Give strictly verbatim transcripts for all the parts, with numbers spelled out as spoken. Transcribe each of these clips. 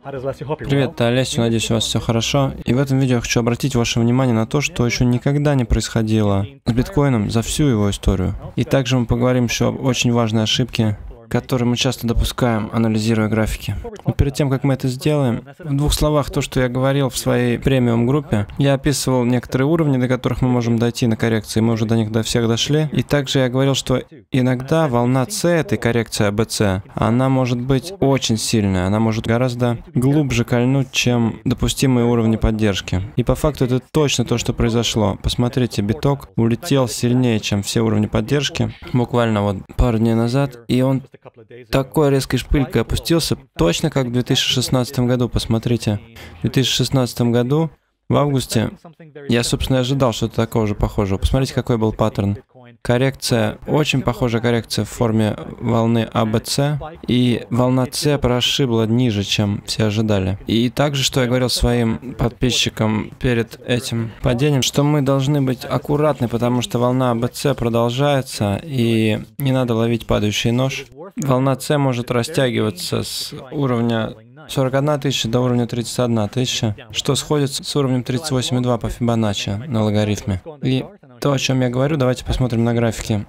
Привет, это Олесь, надеюсь, у вас все хорошо. И в этом видео я хочу обратить ваше внимание на то, что еще никогда не происходило с биткоином за всю его историю. И также мы поговорим еще об очень важной ошибке, которые мы часто допускаем, анализируя графики. Но перед тем, как мы это сделаем, в двух словах то, что я говорил в своей премиум-группе, я описывал некоторые уровни, до которых мы можем дойти на коррекции, мы уже до них до всех дошли. И также я говорил, что иногда волна С этой коррекции А Бэ Це, она может быть очень сильная, она может гораздо глубже кольнуть, чем допустимые уровни поддержки. И по факту это точно то, что произошло. Посмотрите, биток улетел сильнее, чем все уровни поддержки, буквально вот пару дней назад, и он такой резкой шпилькой опустился, точно как в две тысячи шестнадцатом году. Посмотрите, в две тысячи шестнадцатом году, в августе, я, собственно, ожидал что-то такого же похожего. Посмотрите, какой был паттерн. Коррекция, очень похожая коррекция в форме волны А Бэ Це, и волна С прошибла ниже, чем все ожидали. И также, что я говорил своим подписчикам перед этим падением, что мы должны быть аккуратны, потому что волна А Бэ Це продолжается, и не надо ловить падающий нож. Волна С может растягиваться с уровня сорок одна тысяча до уровня тридцать одна тысяча, что сходится с уровнем тридцать восемь и два по Фибоначчи на логарифме. И то, о чем я говорю, давайте посмотрим на графике.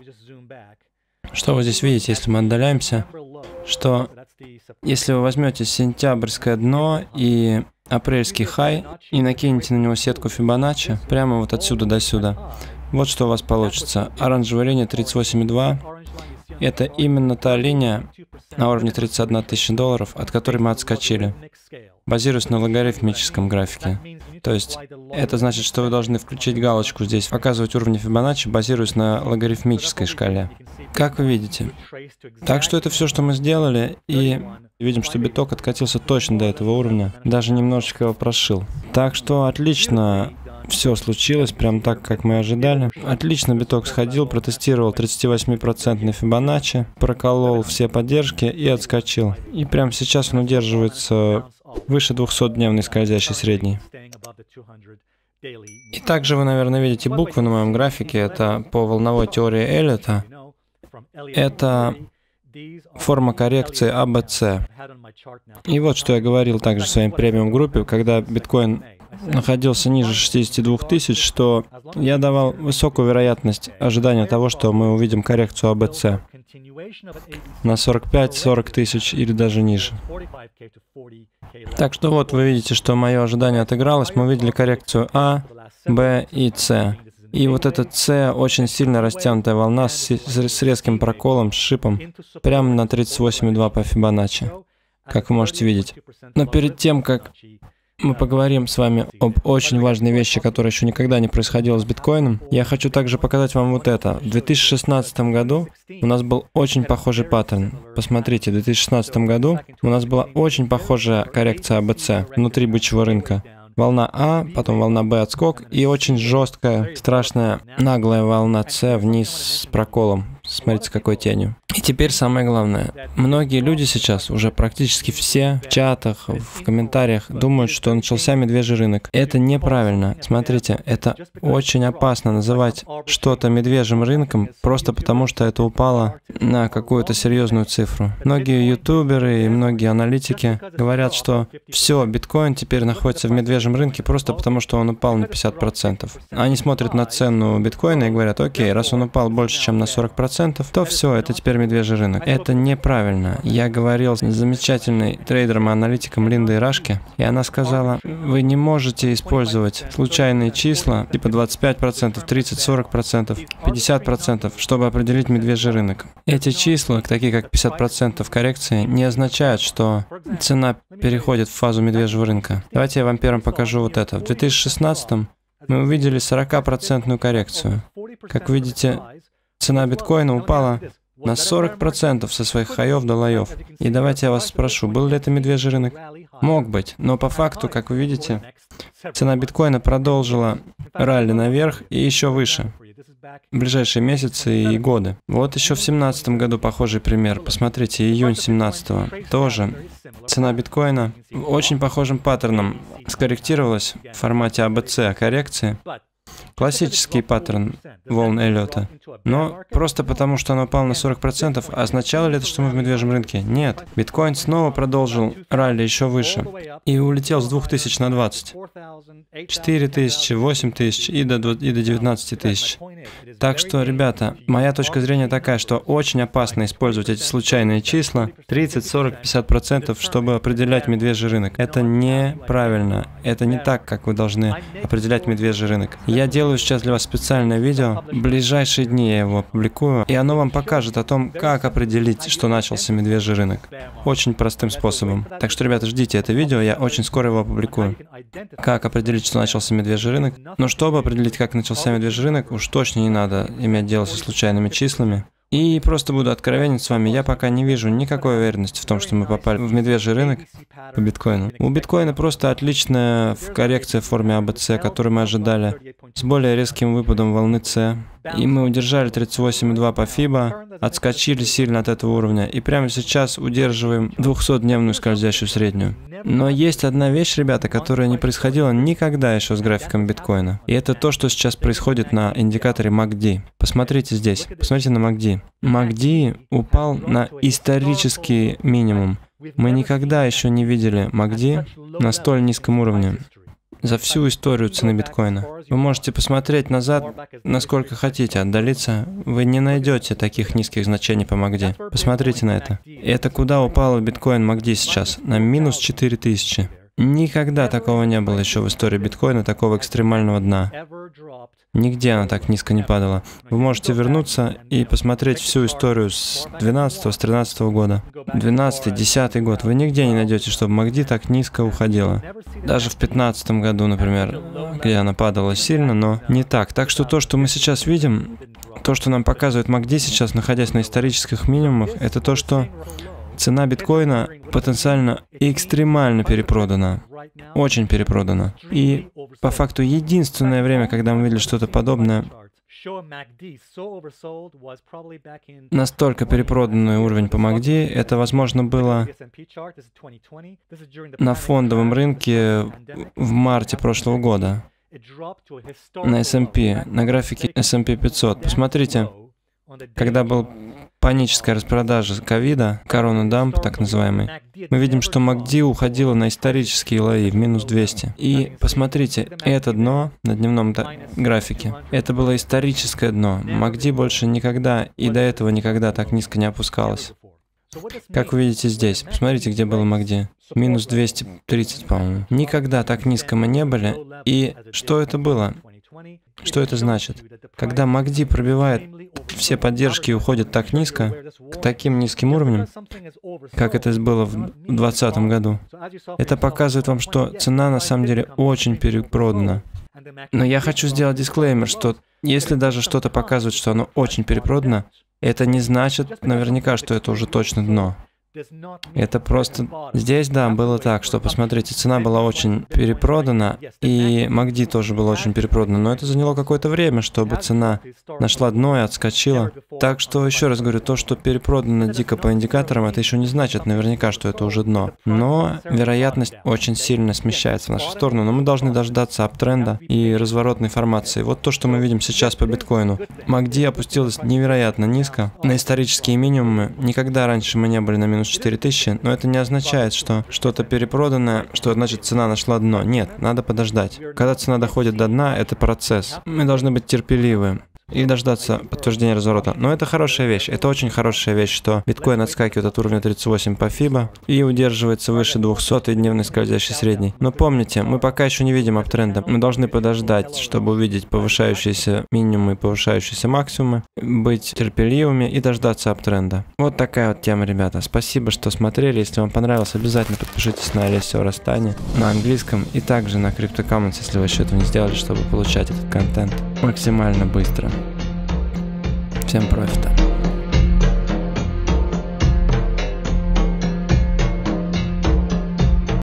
Что вы здесь видите, если мы отдаляемся? Что если вы возьмете сентябрьское дно и апрельский хай и накинете на него сетку Фибоначчи, прямо вот отсюда до сюда, вот что у вас получится. Оранжевая линия тридцать восемь и два. Это именно та линия на уровне тридцать одна тысяча долларов, от которой мы отскочили, базируясь на логарифмическом графике. То есть это значит, что вы должны включить галочку здесь, показывать уровни Фибоначчи, базируясь на логарифмической шкале. Как вы видите. Так что это все, что мы сделали, и видим, что биток откатился точно до этого уровня, даже немножечко его прошил. Так что отлично. Все случилось прям так, как мы ожидали. Отлично биток сходил, протестировал тридцативосьмипроцентный Фибоначчи, проколол все поддержки и отскочил. И прямо сейчас он удерживается выше двухсотдневной скользящей средней. И также вы, наверное, видите буквы на моем графике. Это по волновой теории Эллиота. Это форма коррекции А Бэ Це. И вот что я говорил также в своей премиум-группе, когда биткоин находился ниже шестидесяти двух тысяч, что я давал высокую вероятность ожидания того, что мы увидим коррекцию А Бэ Це на сорок пять — сорок тысяч или даже ниже. Так что вот вы видите, что мое ожидание отыгралось. Мы увидели коррекцию А, Б и С. И вот эта С, очень сильно растянутая волна с, с резким проколом, с шипом, прямо на тридцать восемь и два по Фибоначчи, как вы можете видеть. Но перед тем, как мы поговорим с вами об очень важной вещи, которая еще никогда не происходила с биткоином, я хочу также показать вам вот это. В две тысячи шестнадцатом году у нас был очень похожий паттерн. Посмотрите, в две тысячи шестнадцатом году у нас была очень похожая коррекция А Бэ Це внутри бычьего рынка. Волна А, потом волна Б отскок и очень жесткая, страшная, наглая волна С вниз с проколом. Смотрите, с какой тенью. И теперь самое главное. Многие люди сейчас, уже практически все, в чатах, в комментариях, думают, что начался медвежий рынок. Это неправильно. Смотрите, это очень опасно называть что-то медвежьим рынком, просто потому что это упало на какую-то серьезную цифру. Многие ютуберы и многие аналитики говорят, что все, биткоин теперь находится в медвежьем рынке просто потому, что он упал на пятьдесят процентов. Они смотрят на цену биткоина и говорят: окей, раз он упал больше, чем на сорок процентов, то все, это теперь медвежий рынок. Это неправильно. Я говорил с замечательной трейдером и аналитиком Линдой Рашке, и она сказала: вы не можете использовать случайные числа, типа двадцать пять процентов, тридцать — сорок процентов, пятьдесят процентов, чтобы определить медвежий рынок. Эти числа, такие как пятьдесят процентов коррекции, не означают, что цена переходит в фазу медвежьего рынка. Давайте я вам первым покажу вот это. В две тысячи шестнадцатом мы увидели сорокапроцентную коррекцию. Как видите, цена биткоина упала на сорок процентов со своих хаев до лоев. И давайте я вас спрошу, был ли это медвежий рынок? Мог быть, но по факту, как вы видите, цена биткоина продолжила ралли наверх и еще выше в ближайшие месяцы и годы. Вот еще в две тысячи семнадцатом году похожий пример. Посмотрите, июнь две тысячи семнадцатого. Тоже цена биткоина очень похожим паттерном скорректировалась в формате А Бэ Це коррекции. Классический паттерн волн Эллиота. Но просто потому, что оно упало на сорок процентов, означало ли это, что мы в медвежьем рынке? Нет. Биткоин снова продолжил ралли еще выше и улетел с двух тысяч на двадцать. четыре тысячи, восемь тысяч и до, и до девятнадцати тысяч. Так что, ребята, моя точка зрения такая, что очень опасно использовать эти случайные числа, тридцать, сорок, пятьдесят процентов, чтобы определять медвежий рынок. Это неправильно. Это не так, как вы должны определять медвежий рынок. Я делаю сейчас для вас специальное видео. В ближайшие дни я его опубликую, и оно вам покажет о том, как определить, что начался медвежий рынок. Очень простым способом. Так что, ребята, ждите это видео, я очень скоро его опубликую. Как определить, что начался медвежий рынок? Но чтобы определить, как начался медвежий рынок, уж точно не надо иметь дело со случайными числами. И просто буду откровенен с вами, я пока не вижу никакой уверенности в том, что мы попали в медвежий рынок по биткоину. У биткоина просто отличная коррекция в форме А Б С, которую мы ожидали, с более резким выпадом волны С. И мы удержали тридцать восемь и два по фибо, отскочили сильно от этого уровня, и прямо сейчас удерживаем двухсотдневную скользящую среднюю. Но есть одна вещь, ребята, которая не происходила никогда еще с графиком биткоина. И это то, что сейчас происходит на индикаторе эм эй си ди. Посмотрите здесь, посмотрите на эм эй си ди. эм эй си ди упал на исторический минимум. Мы никогда еще не видели эм эй си ди на столь низком уровне за всю историю цены биткоина. Вы можете посмотреть назад, насколько хотите, отдалиться. Вы не найдете таких низких значений по эм эй си ди. Посмотрите на это. Это куда упал биткоин эм эй си ди сейчас? На минус четыре тысячи. Никогда такого не было еще в истории биткоина, такого экстремального дна. Нигде она так низко не падала. Вы можете вернуться и посмотреть всю историю с двенадцатого, с тринадцатого года. двенадцатый, десятый год. Вы нигде не найдете, чтобы эм эй си ди так низко уходила. Даже в пятнадцатом году, например, где она падала сильно, но не так. Так что то, что мы сейчас видим, то, что нам показывает эм эй си ди сейчас, находясь на исторических минимумах, это то, что цена биткоина потенциально экстремально перепродана, очень перепродана. И по факту единственное время, когда мы видели что-то подобное, настолько перепроданный уровень по эм эй си ди, это, возможно, было на фондовом рынке в марте прошлого года, на эс энд пи, на графике эс энд пи пятьсот. Посмотрите, когда был паническая распродажа ковида, корона-дамп, так называемый, мы видим, что эм эй си ди уходила на исторические лои, в минус двести. И посмотрите, это дно на дневном графике, это было историческое дно. эм эй си ди больше никогда и до этого никогда так низко не опускалось. Как вы видите здесь, посмотрите, где был эм эй си ди. Минус двести тридцать, по-моему. Никогда так низко мы не были. И что это было? Что это значит? Когда эм эй си ди пробивает все поддержки и уходит так низко, к таким низким уровням, как это было в двадцатом году, это показывает вам, что цена на самом деле очень перепродана. Но я хочу сделать дисклеймер, что если даже что-то показывает, что оно очень перепродано, это не значит наверняка, что это уже точно дно. Это просто... Здесь, да, было так, что, посмотрите, цена была очень перепродана, и эм эй си ди тоже было очень перепродано, но это заняло какое-то время, чтобы цена нашла дно и отскочила. Так что, еще раз говорю, то, что перепродано дико по индикаторам, это еще не значит наверняка, что это уже дно. Но вероятность очень сильно смещается в нашу сторону, но мы должны дождаться аптренда и разворотной формации. Вот то, что мы видим сейчас по биткоину. эм эй си ди опустилась невероятно низко, на исторические минимумы. Никогда раньше мы не были на минус четыре тысячи, но это не означает, что что-то перепроданное, что значит цена нашла дно. Нет, надо подождать. Когда цена доходит до дна, это процесс. Мы должны быть терпеливы и дождаться подтверждения разворота. Но это хорошая вещь. Это очень хорошая вещь, что биткоин отскакивает от уровня тридцать восемь по фибо и удерживается выше двухсотой дневной скользящей средней. Но помните, мы пока еще не видим аптренда. Мы должны подождать, чтобы увидеть повышающиеся минимумы и повышающиеся максимумы, быть терпеливыми и дождаться аптренда. Вот такая вот тема, ребята. Спасибо, что смотрели. Если вам понравилось, обязательно подпишитесь на Алессио Растани на английском и также на CryptoCommons, если вы еще этого не сделали, чтобы получать этот контент максимально быстро. Всем профита!